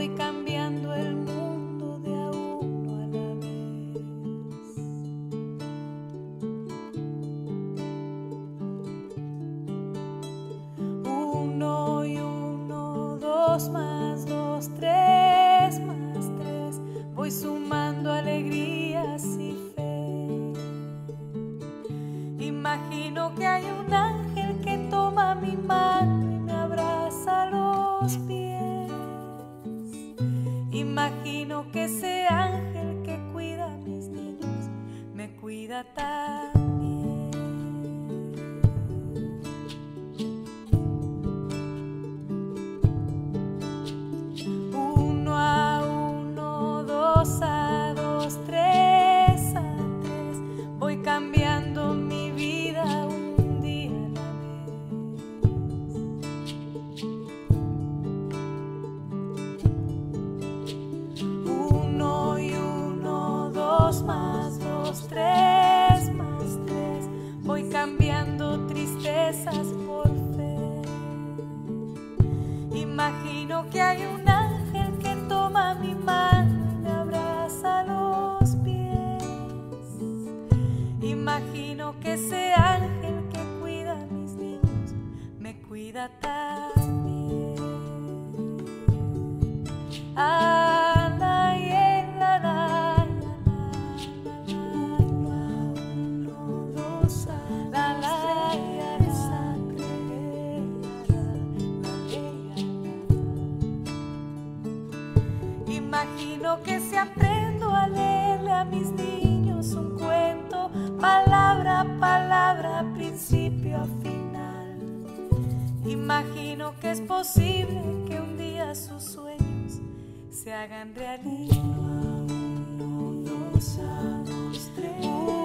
voy cambiando el mundo de a uno a la vez. Uno y uno, dos más dos, tres más tres, voy sumando alegrías y fe. Imagino que hay un ángel que toma mi mano y me abraza los pies. Imagino que ese ángel que cuida a mis niños me cuida también. Uno a uno, dos a dos, tres a tres, voy cambiando mi vida un día a la vez. Uno y uno, dos más dos, tres más tres, voy cambiando tristezas por fe. Imagino que hay un ángel que toma mi mano y me abraza los pies. Imagino que ese ángel que cuida a mis niños me cuida también. Ah, la, yeah, la, la, uno, dos, la, la, yeah, la, imagino que si aprendo a leerle a mis niños un cuento, palabra a palabra, principio a final. Imagino que es posible que un día sus sueños se hagan realidad. Uno, dos, tres.